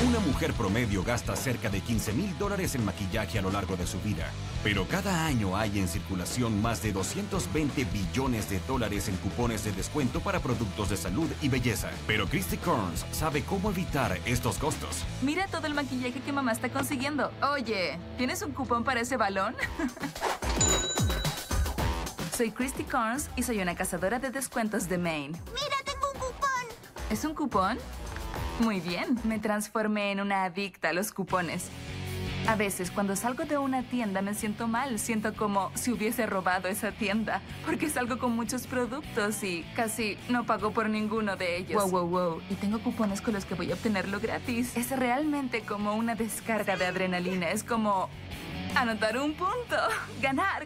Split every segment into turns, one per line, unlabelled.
Una mujer promedio gasta cerca de $15,000 en maquillaje a lo largo de su vida. Pero cada año hay en circulación más de $220 billones en cupones de descuento para productos de salud y belleza. Pero Christy Kearns sabe cómo evitar estos costos.
Mira todo el maquillaje que mamá está consiguiendo. Oye, ¿tienes un cupón para ese balón? Soy Christy Kearns y soy una cazadora de descuentos de Maine.
¡Mira, tengo un cupón!
¿Es un cupón? Muy bien, me transformé en una adicta a los cupones. A veces, cuando salgo de una tienda, me siento mal. Siento como si hubiese robado esa tienda, porque salgo con muchos productos y casi no pago por ninguno de ellos. Wow. Y tengo cupones con los que voy a obtenerlo gratis. Es realmente como una descarga de adrenalina. Es como anotar un punto. Ganar.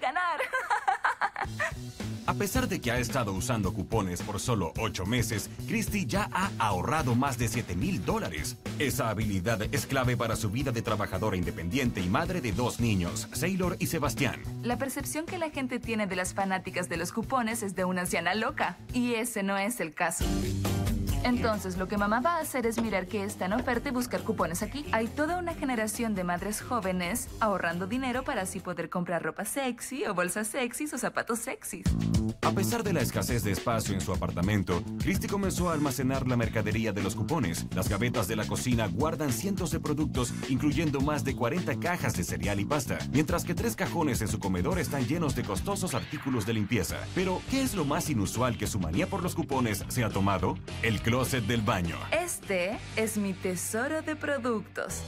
A pesar de que ha estado usando cupones por solo 8 meses, Christy ya ha ahorrado más de $7,000. Esa habilidad es clave para su vida de trabajadora independiente y madre de 2 niños, Sailor y Sebastián.
La percepción que la gente tiene de las fanáticas de los cupones es de una anciana loca, y ese no es el caso. Entonces, lo que mamá va a hacer es mirar qué está en oferta y buscar cupones aquí. Hay toda una generación de madres jóvenes ahorrando dinero para así poder comprar ropa sexy, o bolsas sexys, o zapatos sexys.
A pesar de la escasez de espacio en su apartamento, Christy comenzó a almacenar la mercadería de los cupones. Las gavetas de la cocina guardan cientos de productos, incluyendo más de 40 cajas de cereal y pasta, mientras que 3 cajones en su comedor están llenos de costosos artículos de limpieza. Pero, ¿qué es lo más inusual que su manía por los cupones se ha tomado? El closet del baño.
Este es mi tesoro de productos.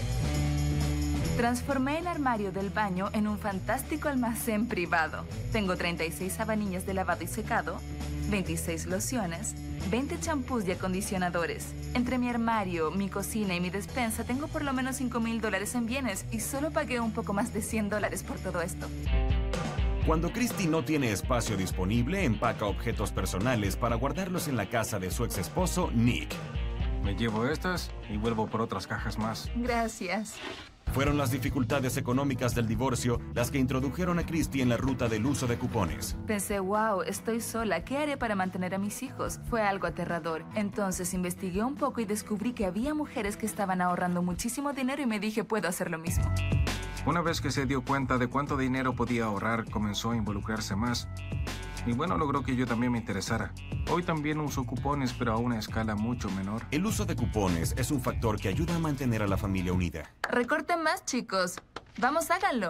Transformé el armario del baño en un fantástico almacén privado. Tengo 36 sabanillas de lavado y secado, 26 lociones, 20 champús y acondicionadores. Entre mi armario, mi cocina y mi despensa tengo por lo menos $5,000 en bienes y solo pagué un poco más de $100 por todo esto.
Cuando Christy no tiene espacio disponible, empaca objetos personales para guardarlos en la casa de su ex esposo, Nick.
Me llevo estas y vuelvo por otras cajas más.
Gracias.
Fueron las dificultades económicas del divorcio las que introdujeron a Christy en la ruta del uso de cupones.
Pensé, wow, estoy sola, ¿qué haré para mantener a mis hijos? Fue algo aterrador. Entonces investigué un poco y descubrí que había mujeres que estaban ahorrando muchísimo dinero y me dije, puedo hacer lo mismo.
Una vez que se dio cuenta de cuánto dinero podía ahorrar, comenzó a involucrarse más. Y bueno, logró que yo también me interesara. Hoy también uso cupones, pero a una escala mucho menor.
El uso de cupones es un factor que ayuda a mantener a la familia unida.
Recorten más, chicos. Vamos, háganlo.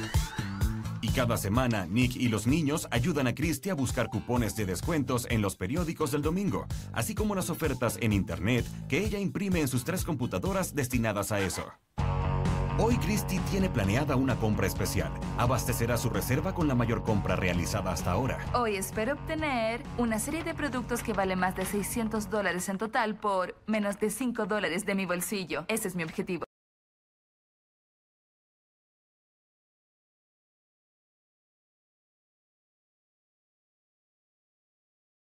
Y cada semana, Nick y los niños ayudan a Christy a buscar cupones de descuentos en los periódicos del domingo, así como las ofertas en internet que ella imprime en sus 3 computadoras destinadas a eso. Hoy Christy tiene planeada una compra especial. Abastecerá su reserva con la mayor compra realizada hasta ahora.
Hoy espero obtener una serie de productos que vale más de $600 en total por menos de $5 de mi bolsillo. Ese es mi objetivo.